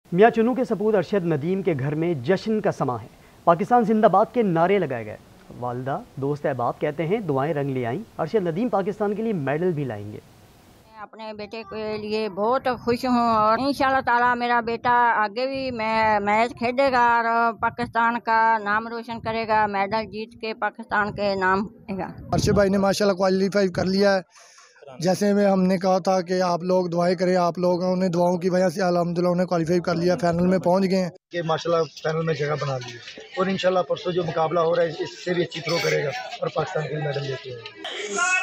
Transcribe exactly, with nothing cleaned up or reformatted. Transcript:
मियां चन्नू के सपूत अरशद नदीम के घर में जश्न का समा है। पाकिस्तान जिंदाबाद के नारे लगाए गए। वालदा दोस्त अहबाब कहते हैं दुआएं रंग ले आईं। अरशद नदीम पाकिस्तान के लिए मेडल भी लाएंगे। मैं अपने बेटे के लिए बहुत खुश हूँ और इंशाल्लाह ताला मेरा बेटा आगे भी मैं मैच खेलेगा और पाकिस्तान का नाम रोशन करेगा, मेडल जीत के पाकिस्तान के नाम आएगा। अरशद भाई ने माशाल्लाह क्वालिफाई कर लिया है। जैसे में हमने कहा था कि आप लोग दुआएं करें, आप लोगों ने दुआओं की वजह से अल्हम्दुलिल्लाह उन्हें क्वालिफाई कर लिया, फाइनल में पहुंच गए हैं कि माशाल्लाह फाइनल में जगह बना ली है और इंशाल्लाह परसों जो मुकाबला हो रहा है इससे भी अच्छी थ्रो करेगा और पाकिस्तान के लिए मेडल लेके आएगा।